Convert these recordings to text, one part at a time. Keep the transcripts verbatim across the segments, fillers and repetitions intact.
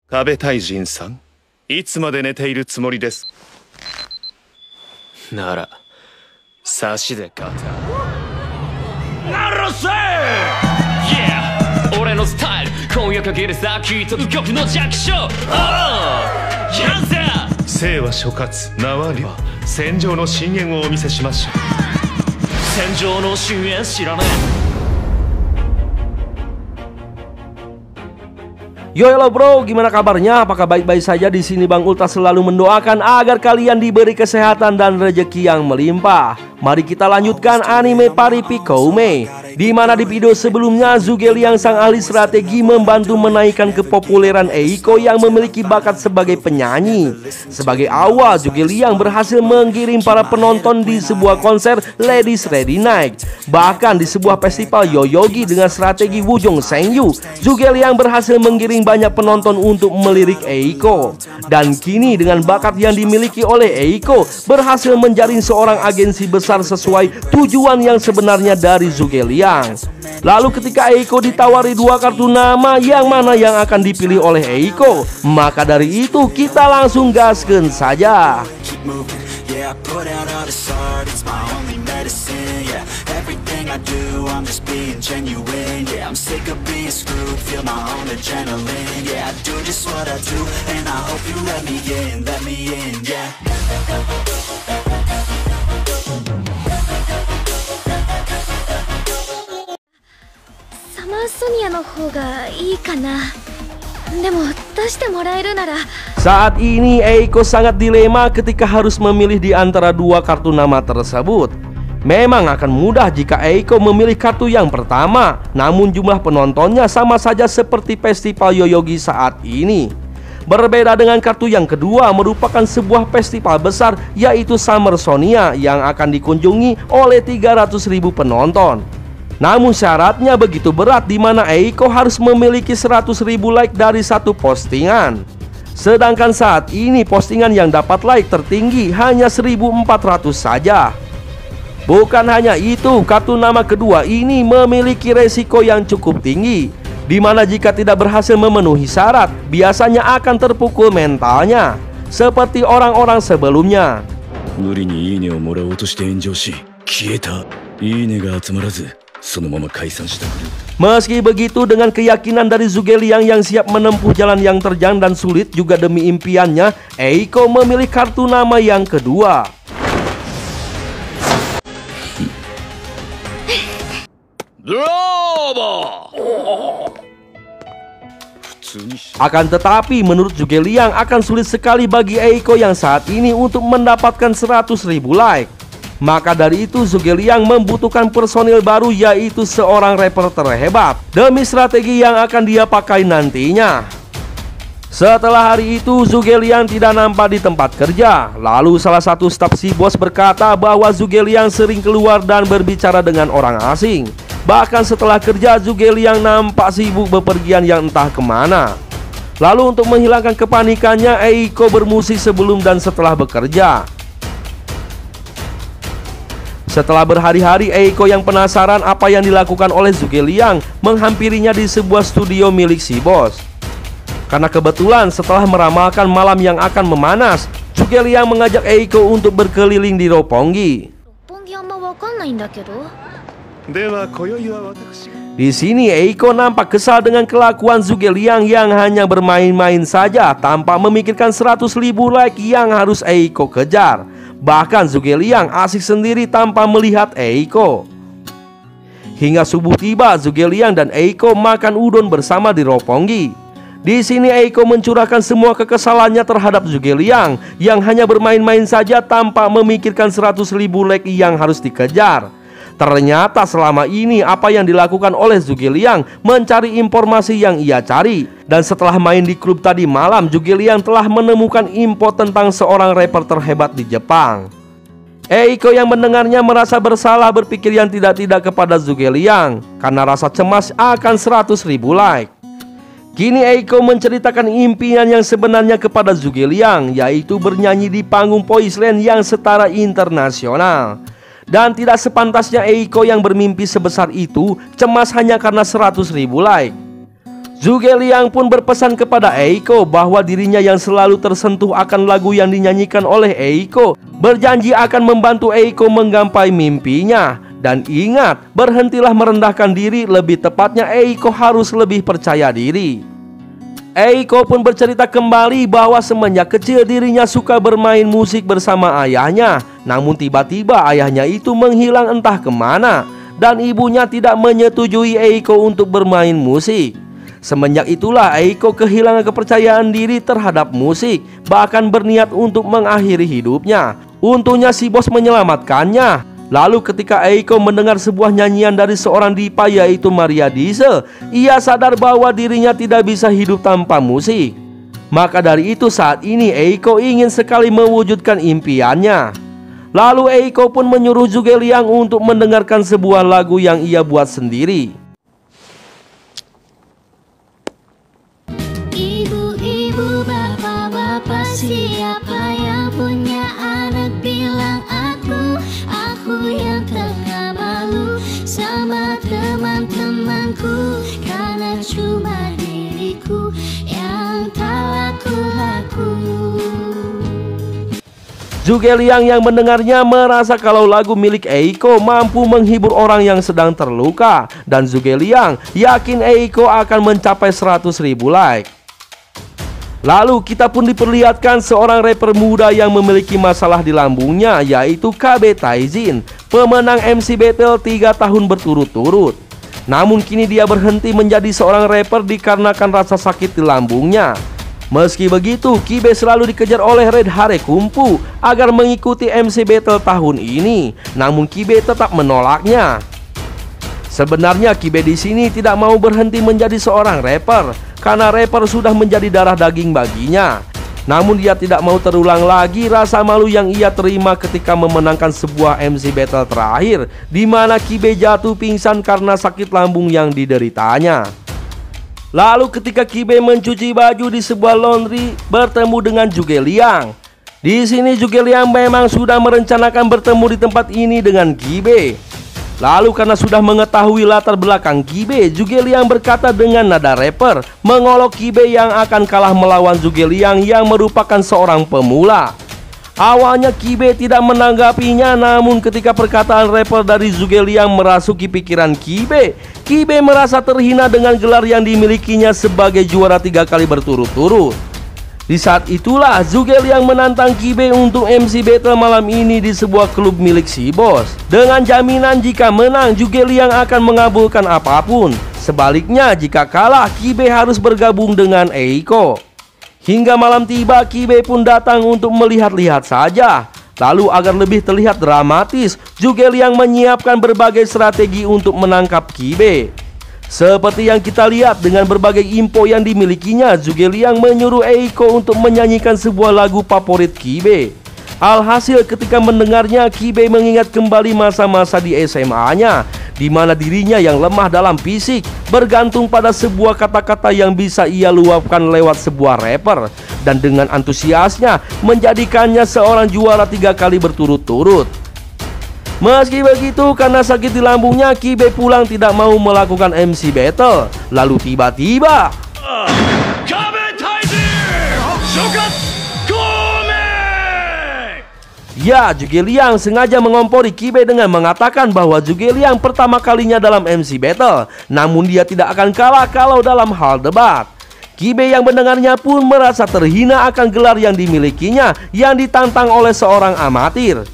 壁大臣さん、いつまで寝ているつもりです。 なら、差しで勝た。 ならせー、yeah! 俺のスタイル、今夜限りさ、きっと右極の弱小。おお、やんせ生は諸葛、名は龍。戦場の深淵をお見せしましょう。 戦場の深淵知らねえ。 Yo hello bro, gimana kabarnya? Apakah baik-baik saja? Di sini Bang Ulta selalu mendoakan agar kalian diberi kesehatan dan rezeki yang melimpah. Mari kita lanjutkan anime Paripi Koume, di mana di video sebelumnya Zhuge-Liang sang ahli strategi membantu menaikkan kepopuleran Eiko yang memiliki bakat sebagai penyanyi. Sebagai awal, Zhuge-Liang berhasil menggiring para penonton di sebuah konser Ladies Ready Night. Bahkan di sebuah festival Yoyogi dengan strategi Wujong Sengyu, Zhuge-Liang berhasil menggiring banyak penonton untuk melirik Eiko. Dan kini dengan bakat yang dimiliki oleh Eiko, berhasil menjaring seorang agensi besar sesuai tujuan yang sebenarnya dari Zhuge-Liang. Lalu ketika Eiko ditawari dua kartu nama, yang mana yang akan dipilih oleh Eiko? Maka dari itu kita langsung gaskeun saja. Yeah, I put out all this art, it's my only medicine, yeah. Everything I do, I'm just being genuine, yeah. I'm sick of being screwed, feel my own adrenaline, yeah. I do just what I do, and I hope you let me in, let me in, yeah. Summer Sonia の方がいいかな。でも出してもらえるなら。 Saat ini Eiko sangat dilema ketika harus memilih di antara dua kartu nama tersebut. Memang akan mudah jika Eiko memilih kartu yang pertama, namun jumlah penontonnya sama saja seperti festival Yoyogi saat ini. Berbeda dengan kartu yang kedua, merupakan sebuah festival besar, yaitu Summer Sonia yang akan dikunjungi oleh tiga ratus ribu penonton. Namun syaratnya begitu berat, di mana Eiko harus memiliki seratus ribu like dari satu postingan. Sedangkan saat ini postingan yang dapat like tertinggi hanya seribu empat ratus saja. Bukan hanya itu, kartu nama kedua ini memiliki resiko yang cukup tinggi, di mana jika tidak berhasil memenuhi syarat, biasanya akan terpukul mentalnya, seperti orang-orang sebelumnya. Meski begitu, dengan keyakinan dari Zhuge-Liang yang siap menempuh jalan yang terjang dan sulit juga demi impiannya, Eiko memilih kartu nama yang kedua. Akan tetapi menurut Zhuge-Liang akan sulit sekali bagi Eiko yang saat ini untuk mendapatkan seratus ribu like. Maka dari itu Zhuge-Liang membutuhkan personil baru, yaitu seorang rapper terhebat demi strategi yang akan dia pakai nantinya. Setelah hari itu Zhuge-Liang tidak nampak di tempat kerja. Lalu salah satu staf si bos berkata bahwa Zhuge-Liang sering keluar dan berbicara dengan orang asing. Bahkan setelah kerja Zhuge-Liang nampak sibuk bepergian yang entah kemana. Lalu untuk menghilangkan kepanikannya, Eiko bermusik sebelum dan setelah bekerja. Setelah berhari-hari, Eiko yang penasaran apa yang dilakukan oleh Zhuge-Liang menghampirinya di sebuah studio milik si bos. Karena kebetulan setelah meramalkan malam yang akan memanas, Zhuge-Liang mengajak Eiko untuk berkeliling di Roppongi. Di sini Eiko nampak kesal dengan kelakuan Zhuge-Liang yang hanya bermain-main saja tanpa memikirkan seratus ribu like yang harus Eiko kejar. Bahkan Zhuge-Liang asik sendiri tanpa melihat Eiko. Hingga subuh tiba, Zhuge-Liang dan Eiko makan udon bersama di Roppongi. Di sini Eiko mencurahkan semua kekesalannya terhadap Zhuge-Liang yang hanya bermain-main saja tanpa memikirkan seratus ribu like yang harus dikejar. Ternyata selama ini apa yang dilakukan oleh Zhuge-Liang mencari informasi yang ia cari. Dan setelah main di klub tadi malam, Zhuge-Liang telah menemukan info tentang seorang rapper terhebat di Jepang. Eiko yang mendengarnya merasa bersalah, berpikir yang tidak-tidak kepada Zhuge-Liang karena rasa cemas akan seratus ribu like. Kini Eiko menceritakan impian yang sebenarnya kepada Zhuge-Liang, yaitu bernyanyi di panggung Poisland yang setara internasional. Dan tidak sepantasnya Eiko yang bermimpi sebesar itu cemas hanya karena seratus ribu like. Zhuge Liang pun berpesan kepada Eiko bahwa dirinya yang selalu tersentuh akan lagu yang dinyanyikan oleh Eiko, berjanji akan membantu Eiko menggapai mimpinya. Dan ingat, berhentilah merendahkan diri, lebih tepatnya Eiko harus lebih percaya diri. Eiko pun bercerita kembali bahwa semenjak kecil dirinya suka bermain musik bersama ayahnya. Namun tiba-tiba ayahnya itu menghilang entah kemana, dan ibunya tidak menyetujui Eiko untuk bermain musik. Semenjak itulah Eiko kehilangan kepercayaan diri terhadap musik, bahkan berniat untuk mengakhiri hidupnya. Untungnya si bos menyelamatkannya. Lalu ketika Eiko mendengar sebuah nyanyian dari seorang diva yaitu Maria Diesel, ia sadar bahwa dirinya tidak bisa hidup tanpa musik. Maka dari itu saat ini Eiko ingin sekali mewujudkan impiannya. Lalu Eiko pun menyuruh Zhuge Liang untuk mendengarkan sebuah lagu yang ia buat sendiri. Ibu-ibu, bapak-bapak, siapa yang punya anak bilang aku, aku yang tengah malu sama teman-temanku, karena cuma diriku yang tak laku-laku. Zhuge Liang yang mendengarnya merasa kalau lagu milik Eiko mampu menghibur orang yang sedang terluka, dan Zhuge Liang yakin Eiko akan mencapai seratus ribu like. Lalu kita pun diperlihatkan seorang rapper muda yang memiliki masalah di lambungnya, yaitu K B Taizin, pemenang M C Battle tiga tahun berturut-turut. Namun kini dia berhenti menjadi seorang rapper dikarenakan rasa sakit di lambungnya. Meski begitu, Kibe selalu dikejar oleh Red Hare Kumpu agar mengikuti M C Battle tahun ini. Namun Kibe tetap menolaknya. Sebenarnya Kibe di sini tidak mau berhenti menjadi seorang rapper, karena rapper sudah menjadi darah daging baginya. Namun dia tidak mau terulang lagi rasa malu yang ia terima ketika memenangkan sebuah M C Battle terakhir, di mana Kibe jatuh pingsan karena sakit lambung yang dideritanya. Lalu ketika Kibe mencuci baju di sebuah laundry, bertemu dengan Zhuge Liang. Di sini Zhuge Liang memang sudah merencanakan bertemu di tempat ini dengan Kibe. Lalu karena sudah mengetahui latar belakang Kibe, Zhuge Liang berkata dengan nada rapper, mengolok Kibe yang akan kalah melawan Zhuge Liang yang merupakan seorang pemula. Awalnya Kibe tidak menanggapinya, namun ketika perkataan rapper dari Zhuge Liang merasuki pikiran Kibe, Kibe merasa terhina dengan gelar yang dimilikinya sebagai juara tiga kali berturut-turut. Di saat itulah Zhuge Liang menantang Kibe untuk M C Battle malam ini di sebuah klub milik si bos, dengan jaminan jika menang Zhuge Liang akan mengabulkan apapun. Sebaliknya jika kalah, Kibe harus bergabung dengan Eiko. Hingga malam tiba, Kibe pun datang untuk melihat-lihat saja. Lalu agar lebih terlihat dramatis, Zhuge Liang menyiapkan berbagai strategi untuk menangkap Kibe. Seperti yang kita lihat, dengan berbagai info yang dimilikinya, Zhuge Liang menyuruh Eiko untuk menyanyikan sebuah lagu favorit Kibe. Alhasil ketika mendengarnya, Kibe mengingat kembali masa-masa di S M A-nya, di mana dirinya yang lemah dalam fisik bergantung pada sebuah kata-kata yang bisa ia luapkan lewat sebuah rapper, dan dengan antusiasnya menjadikannya seorang juara tiga kali berturut-turut. Meski begitu, karena sakit di lambungnya, Kibe pulang tidak mau melakukan M C Battle. Lalu tiba-tiba ya, Zhuge Liang sengaja mengompori Kibe dengan mengatakan bahwa Zhuge Liang pertama kalinya dalam M C Battle, namun dia tidak akan kalah kalau dalam hal debat. Kibe yang mendengarnya pun merasa terhina akan gelar yang dimilikinya yang ditantang oleh seorang amatir.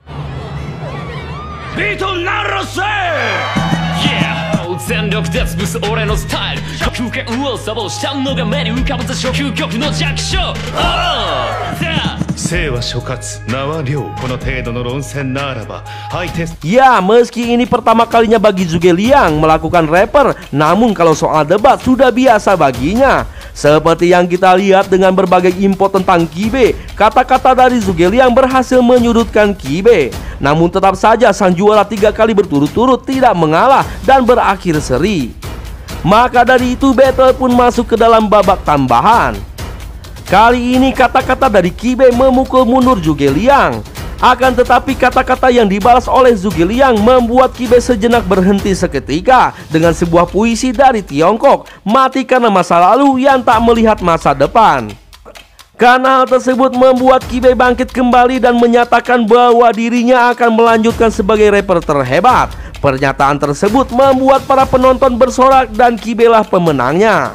Ya, meski ini pertama kalinya bagi Zhuge Liang melakukan rapper, namun kalau soal debat sudah biasa baginya. Seperti yang kita lihat dengan berbagai info tentang Kibe, kata-kata dari Zhuge Liang berhasil menyudutkan Kibe. Namun tetap saja sang juara tiga kali berturut-turut tidak mengalah dan berakhir seri. Maka dari itu battle pun masuk ke dalam babak tambahan. Kali ini kata-kata dari Kibe memukul mundur Zhuge Liang. Akan tetapi kata-kata yang dibalas oleh Zhuge Liang membuat Kibe sejenak berhenti seketika dengan sebuah puisi dari Tiongkok, mati karena masa lalu yang tak melihat masa depan. Karena hal tersebut membuat Kibe bangkit kembali dan menyatakan bahwa dirinya akan melanjutkan sebagai rapper terhebat. Pernyataan tersebut membuat para penonton bersorak dan Kibe lah pemenangnya.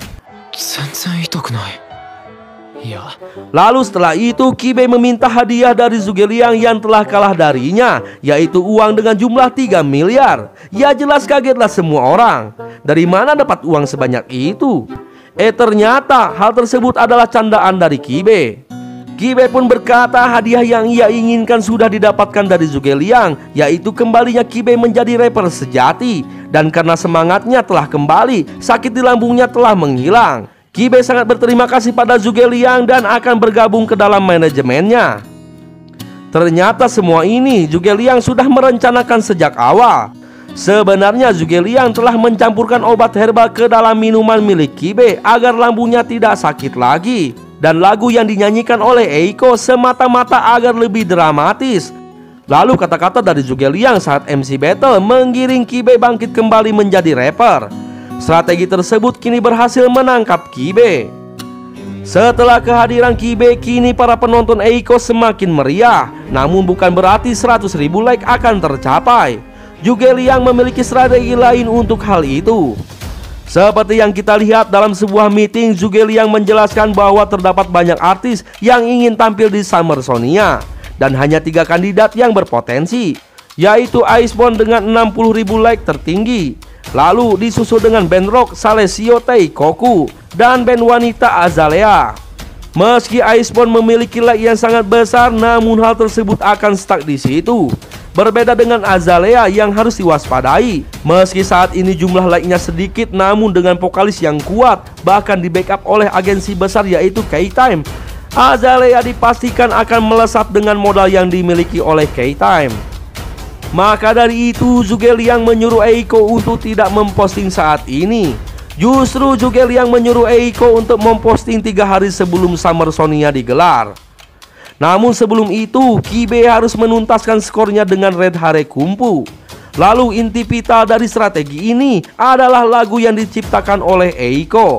Lalu setelah itu Kibe meminta hadiah dari Zhuge Liang yang telah kalah darinya, yaitu uang dengan jumlah tiga miliar. Ya jelas kagetlah semua orang. Dari mana dapat uang sebanyak itu? Eh ternyata hal tersebut adalah candaan dari Kibe. Kibe pun berkata hadiah yang ia inginkan sudah didapatkan dari Zhuge Liang, yaitu kembalinya Kibe menjadi rapper sejati. Dan karena semangatnya telah kembali, sakit di lambungnya telah menghilang. Kibe sangat berterima kasih pada Zhuge Liang dan akan bergabung ke dalam manajemennya. Ternyata semua ini Zhuge Liang sudah merencanakan sejak awal. Sebenarnya Zhuge Liang telah mencampurkan obat herbal ke dalam minuman milik Kibe agar lambungnya tidak sakit lagi. Dan lagu yang dinyanyikan oleh Eiko semata-mata agar lebih dramatis. Lalu kata-kata dari Zhuge Liang saat M C battle menggiring Kibe bangkit kembali menjadi rapper. Strategi tersebut kini berhasil menangkap Kibe. Setelah kehadiran Kibe, kini para penonton Eiko semakin meriah. Namun bukan berarti seratus ribu like akan tercapai. Zhuge Liang memiliki strategi lain untuk hal itu. Seperti yang kita lihat dalam sebuah meeting, Zhuge Liang menjelaskan bahwa terdapat banyak artis yang ingin tampil di Summer Sonia. Dan hanya tiga kandidat yang berpotensi, yaitu Icebond dengan enam puluh ribu like tertinggi. Lalu disusul dengan band rock Salesio Teikoku dan band wanita Azalea. Meski Icebond memiliki like yang sangat besar, namun hal tersebut akan stuck di situ. Berbeda dengan Azalea yang harus diwaspadai. Meski saat ini jumlah like-nya sedikit, namun dengan vokalis yang kuat, bahkan di backup oleh agensi besar yaitu K-Time, Azalea dipastikan akan melesat dengan modal yang dimiliki oleh K-Time. Maka dari itu Zhuge Liang menyuruh Eiko untuk tidak memposting saat ini. Justru Zhuge Liang menyuruh Eiko untuk memposting tiga hari sebelum Summer Sonia digelar. Namun sebelum itu Kibe harus menuntaskan skornya dengan Red Hare Kumpu. Lalu inti vital dari strategi ini adalah lagu yang diciptakan oleh Eiko.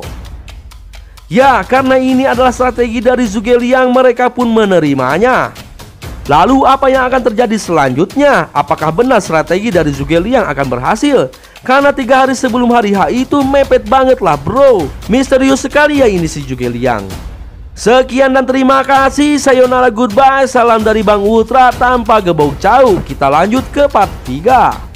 Ya, karena ini adalah strategi dari Zhuge Liang, mereka pun menerimanya. Lalu apa yang akan terjadi selanjutnya? Apakah benar strategi dari Zhuge Liang akan berhasil? Karena tiga hari sebelum hari H itu mepet banget lah bro. Misterius sekali ya ini si Zhuge Liang. Sekian dan terima kasih. Sayonara, goodbye. Salam dari Bang Ultra tanpa gebok jauh. Kita lanjut ke part tiga.